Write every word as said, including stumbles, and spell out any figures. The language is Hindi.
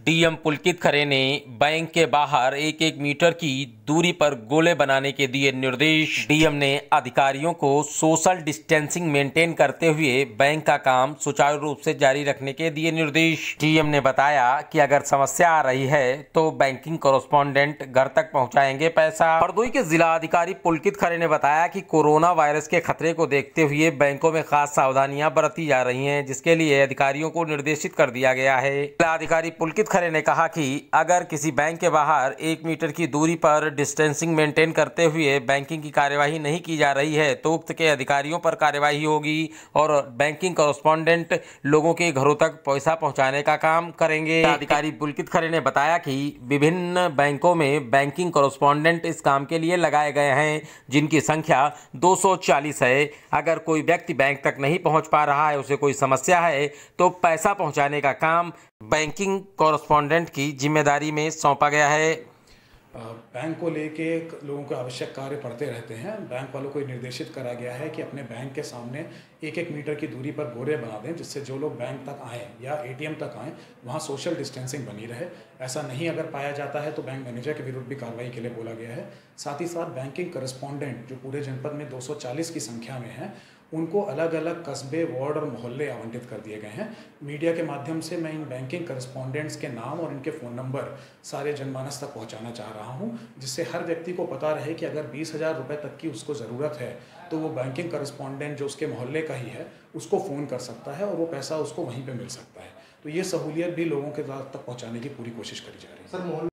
डीएम पुलकित खरे ने बैंक के बाहर एक एक मीटर की दूरी पर गोले बनाने के दिए निर्देश। डीएम ने अधिकारियों को सोशल डिस्टेंसिंग मेंटेन करते हुए बैंक का काम सुचारू रूप से जारी रखने के दिए निर्देश। डीएम ने बताया कि अगर समस्या आ रही है तो बैंकिंग कॉरेस्पॉन्डेंट घर तक पहुंचाएंगे पैसा। हरदोई के जिला अधिकारी पुलकित खरे ने बताया कि कोरोना वायरस के खतरे को देखते हुए बैंकों में खास सावधानियां बरती जा रही हैं, जिसके लिए अधिकारियों को निर्देशित कर दिया गया है। जिला अधिकारी पुलकित खरे ने कहा कि अगर किसी बैंक के बाहर एक मीटर की दूरी पर डिस्टेंसिंग मेंटेन करते हुए बैंकिंग की कार्यवाही नहीं की जा रही है तो उक्त के अधिकारियों पर कार्यवाही होगी और बैंकिंग कॉरेस्पॉन्डेंट लोगों के घरों तक पैसा पहुंचाने का काम करेंगे। अधिकारी पुलकित खरे ने बताया कि विभिन्न बैंकों में बैंकिंग कॉरेस्पॉन्डेंट इस काम के लिए लगाए गए हैं, जिनकी संख्या दो सौ चालीस है। अगर कोई व्यक्ति बैंक तक नहीं पहुंच पा रहा है, उसे कोई समस्या है, तो पैसा पहुंचाने का काम बैंकिंग कॉरेस्पॉन्डेंट की जिम्मेदारी में सौंपा गया है। बैंक को लेके लोगों को आवश्यक कार्य पड़ते रहते हैं। बैंक वालों को निर्देशित करा गया है कि अपने बैंक के सामने एक एक मीटर की दूरी पर गोरे बना दें, जिससे जो लोग बैंक तक आएँ या एटीएम तक आएँ वहाँ सोशल डिस्टेंसिंग बनी रहे। ऐसा नहीं अगर पाया जाता है तो बैंक मैनेजर के विरुद्ध भी कार्रवाई के लिए बोला गया है। साथ ही साथ बैंकिंग कॉरेस्पॉन्डेंट जो पूरे जनपद में दो सौ चालीस की संख्या में हैं, उनको अलग अलग कस्बे, वार्ड और मोहल्ले आवंटित कर दिए गए हैं। मीडिया के माध्यम से मैं इन बैंकिंग कॉरेस्पॉन्डेंट्स के नाम और इनके फ़ोन नंबर सारे जनमानस तक पहुंचाना चाह रहा हूं, जिससे हर व्यक्ति को पता रहे कि अगर बीस हज़ार रुपये तक की उसको ज़रूरत है तो वो बैंकिंग कॉरेस्पॉन्डेंट जो उसके मोहल्ले का ही है उसको फ़ोन कर सकता है और वो पैसा उसको वहीं पर मिल सकता है। तो ये सहूलियत भी लोगों के तक पहुँचाने की पूरी कोशिश करी जा रही है।